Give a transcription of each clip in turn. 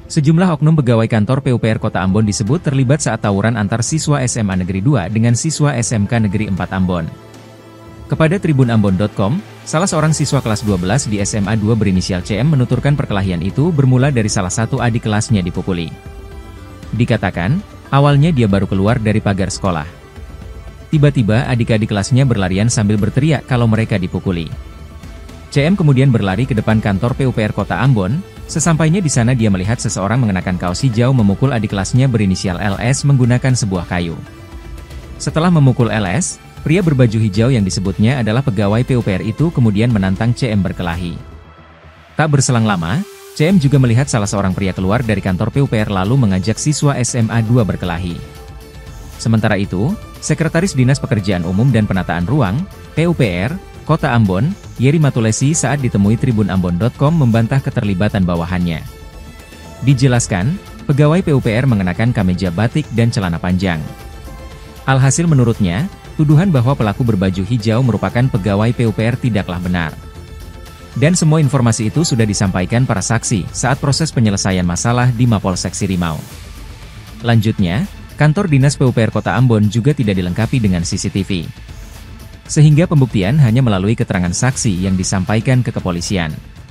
Sejumlah oknum pegawai kantor PUPR Kota Ambon disebut terlibat saat tawuran antar siswa SMA Negeri 2 dengan siswa SMK Negeri 4 Ambon. Kepada tribunambon.com, salah seorang siswa kelas 12 di SMA 2 berinisial CM menuturkan perkelahian itu bermula dari salah satu adik kelasnya dipukuli. Dikatakan, awalnya dia baru keluar dari pagar sekolah. Tiba-tiba adik-adik kelasnya berlarian sambil berteriak kalau mereka dipukuli. CM kemudian berlari ke depan kantor PUPR Kota Ambon. Sesampainya di sana dia melihat seseorang mengenakan kaos hijau memukul adik kelasnya berinisial LS menggunakan sebuah kayu. Setelah memukul LS, pria berbaju hijau yang disebutnya adalah pegawai PUPR itu kemudian menantang CM berkelahi. Tak berselang lama, CM juga melihat salah seorang pria keluar dari kantor PUPR lalu mengajak siswa SMA 2 berkelahi. Sementara itu, Sekretaris Dinas Pekerjaan Umum dan Penataan Ruang, PUPR, Kota Ambon, Yeri Matulesi saat ditemui tribunambon.com membantah keterlibatan bawahannya. Dijelaskan, pegawai PUPR mengenakan kemeja batik dan celana panjang. Alhasil menurutnya, tuduhan bahwa pelaku berbaju hijau merupakan pegawai PUPR tidaklah benar. Dan semua informasi itu sudah disampaikan para saksi saat proses penyelesaian masalah di Mapolsek Sirimau. Lanjutnya, kantor Dinas PUPR Kota Ambon juga tidak dilengkapi dengan CCTV. Sehingga pembuktian hanya melalui keterangan saksi yang disampaikan ke kepolisian.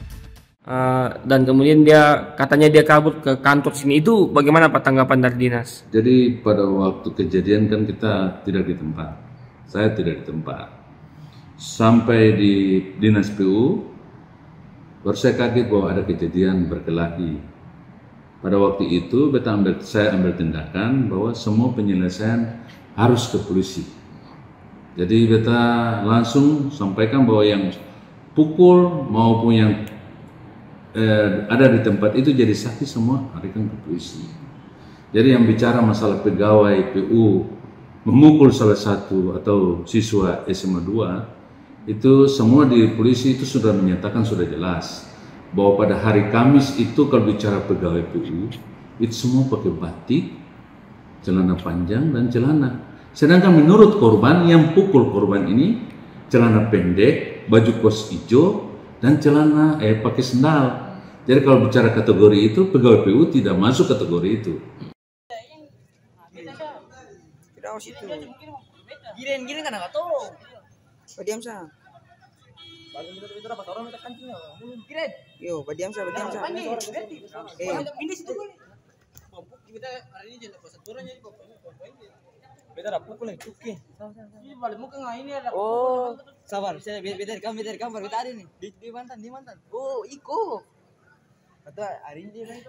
Dan kemudian katanya dia kabur ke kantor sini, itu bagaimana Pak tanggapan dari dinas? Jadi pada waktu kejadian kan kita tidak di tempat, saya tidak di tempat. Sampai di dinas PU, baru saya kaget bahwa ada kejadian berkelahi. Pada waktu itu saya ambil tindakan bahwa semua penyelesaian harus ke polisi. Jadi beta langsung sampaikan bahwa yang pukul maupun yang ada di tempat itu jadi saksi semua larikan ke polisi. Jadi yang bicara masalah pegawai PU memukul salah satu atau siswa SMA 2 itu semua di polisi itu sudah menyatakan sudah jelas bahwa pada hari Kamis itu kalau bicara pegawai PU itu semua pakai batik, celana panjang dan celana. Sedangkan menurut korban yang pukul korban ini celana pendek, baju kos hijau dan celana pakai sendal. Jadi kalau bicara kategori itu pegawai PU tidak masuk kategori itu. Tidak situ. Giring kan enggak tahu. Diam sah. Yo, diam sah. Ini situ. Kita hari ini jadi pasaturannya kok. Beta ada pukul nih, oke. Ini balik muka nggak ini ada. Oh, sabar. Saya beta rekam beta ada nih. Di mantan. Oh, Iko. Kata hari ini dia itu.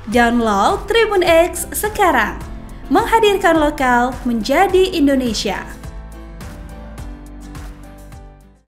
Download Tribun X sekarang. Menghadirkan lokal menjadi Indonesia.